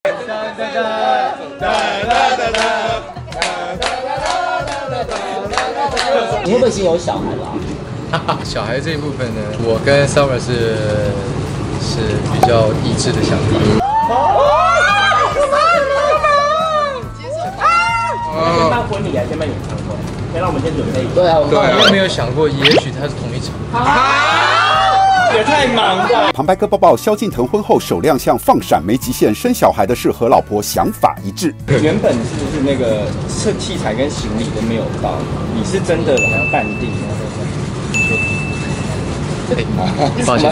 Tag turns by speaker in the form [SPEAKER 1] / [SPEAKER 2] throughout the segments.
[SPEAKER 1] 你会不会已经有小孩了？
[SPEAKER 2] 小孩这一部分呢，我跟 Summer 是比较一致的想法。
[SPEAKER 1] 先办婚礼还是先办演唱会？先让我们先准备。对啊，我们
[SPEAKER 2] 有没有想过，也许他是同一场？
[SPEAKER 1] 也太忙了。
[SPEAKER 3] 旁白哥抱抱，萧敬腾婚后首亮相放闪没极限，生小孩的事和老婆想法一致。
[SPEAKER 4] 原本是不是那个器材跟行李都没有到？你是真的好像淡定吗？
[SPEAKER 2] 抱歉。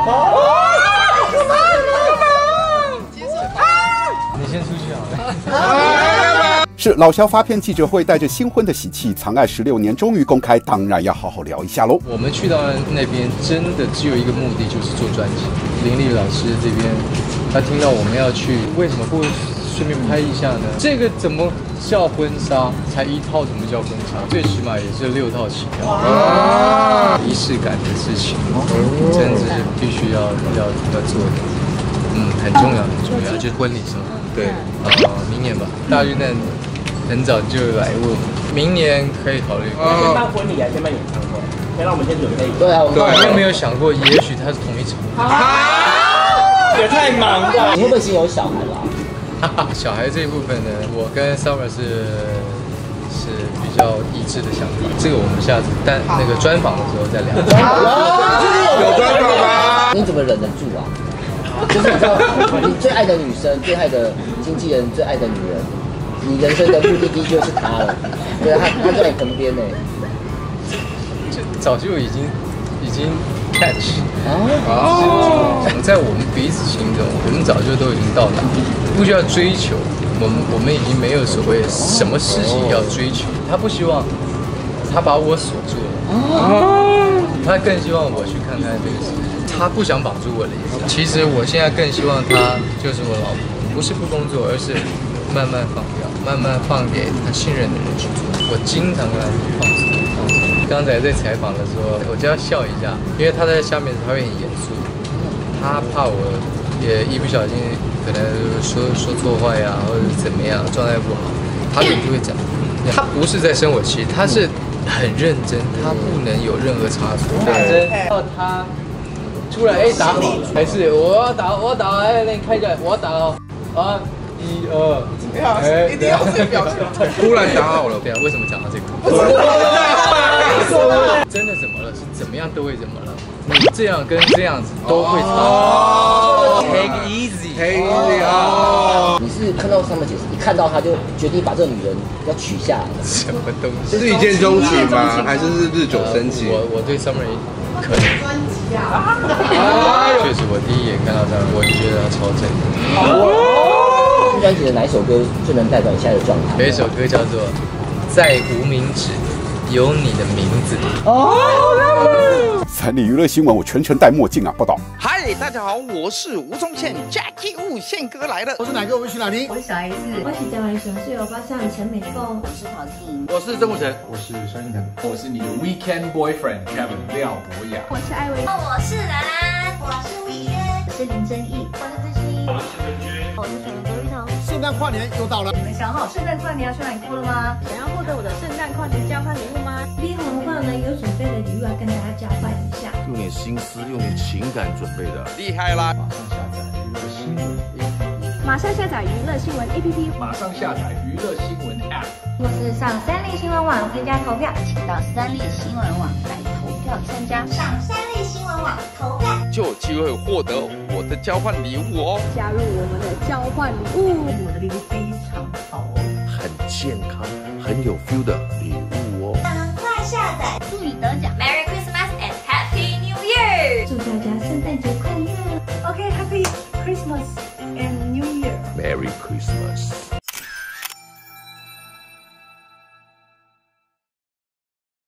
[SPEAKER 2] 你先出去好了。
[SPEAKER 3] 是老萧发片记者会，带着新婚的喜气，藏爱16年终于公开，当然要好好聊一下喽。
[SPEAKER 2] 我们去到那边真的只有一个目的，就是做专辑。林立老师这边，他听到我们要去，为什么不顺便拍一下呢？这个怎么叫婚纱？才1套怎么叫婚纱？最起码也是6套起跳。仪式感的事情，真的是必须要做的。很重要，就是婚礼是吗？对，明年吧。大运蛋很早就来问，明年可以考虑。
[SPEAKER 1] 先办婚礼还是先办演唱会？先让我们先准备。对啊，我们
[SPEAKER 2] 有没有想过，也许他是同一场？
[SPEAKER 1] 也太忙了。你会不会已经有小孩了？
[SPEAKER 2] 小孩这一部分呢，我跟 Summer 是比较一致的想法。这个我们下次那个专访的时候再聊。
[SPEAKER 5] 有专访吗？
[SPEAKER 1] 你怎么忍得住啊？就是你知道，你最爱的女生、最爱的经纪人、最爱的女人，你人生的目的地就是她了。对啊，她在你旁边呢。
[SPEAKER 2] 就早就已经 catch 在我们彼此心中，我们早就都已经到达，不需要追求。我们已经没有所谓什么事情要追求。他不希望他把我锁住了，他更希望我去看看这个世界。他不想绑住我的意思。其实我现在更希望他就是我老婆，不是不工作，而是慢慢放掉，慢慢放给他信任的人去做。我经常跟他去放松。刚才在采访的时候，我就要笑一下，因为他在下面他会很严肃，他怕我也一不小心可能说错话呀，或者怎么样，状态不好，他就会讲。他不是在生我气，他是很认真，他不能有任何差错。对，到他。出来打，还是我要打，那你看一下，我要打哦，1、2，
[SPEAKER 5] 一定要这个表情。突然打好了，
[SPEAKER 2] 对啊，为什么讲到这个？真的怎么了？是怎么样都会怎么了？你这样跟这样子都会差。Take easy 啊！
[SPEAKER 1] 你是看到Summer姐，一看到她就决定把这个女人要娶下来。
[SPEAKER 2] 什么东西？
[SPEAKER 5] 是一见钟情吗？还是日久生情？
[SPEAKER 2] 我对 Summer 可能。确实，我第一眼看到他，我就觉得他超正的。
[SPEAKER 1] 这专辑的哪一首歌最能代表你现在的状态？
[SPEAKER 2] 有一首歌叫做《在无名指有你的名字》。
[SPEAKER 3] 三立娱乐新闻，我全程戴墨镜啊！报道。
[SPEAKER 6] 嗨，大家好，我是吴宗宪 Jackie Wu 宪哥来了。
[SPEAKER 5] 我是哪个？我是哪里？
[SPEAKER 7] 我是小 S， 我是台湾熊市欧巴桑陈美凤，我是陶晶，
[SPEAKER 6] 我是曾武成，
[SPEAKER 8] 我是萧敬腾，我是你的 Weekend Boyfriend Kevin 廖博雅，
[SPEAKER 7] 我是艾薇，
[SPEAKER 9] 我是兰兰，我是魏轩，
[SPEAKER 7] 我是林真义，我是志熙，
[SPEAKER 9] 我是文君，我是陈卓玉彤。
[SPEAKER 5] 圣诞跨年又到了，
[SPEAKER 7] 你们想好圣诞跨年要去哪里过了吗？
[SPEAKER 9] 想要获得我的圣诞跨年交换礼物吗？
[SPEAKER 7] 厉害的话呢，有准备的礼物要跟大家交换一下，
[SPEAKER 10] 用点心思，用点情感准备的，
[SPEAKER 6] 厉害啦！
[SPEAKER 8] 马上下载娱乐新闻 APP，
[SPEAKER 9] 马上下载娱乐新闻 App，
[SPEAKER 7] 或是上三立新闻网添加投票，请到三立新闻网来投票参加，
[SPEAKER 9] 上三立新闻网投票，
[SPEAKER 6] 就有机会获得我的交换礼物哦！
[SPEAKER 8] 加入我们的交换礼物，
[SPEAKER 7] 我的礼物非常好哦，
[SPEAKER 10] 很健康、很有 feel 的礼物哦！
[SPEAKER 9] 赶快下载，祝你得奖 ！Merry Christmas and Happy New Year！
[SPEAKER 7] 祝大家圣诞节快乐
[SPEAKER 8] ！OK，Happy Christmas and New Year！
[SPEAKER 10] Merry Christmas。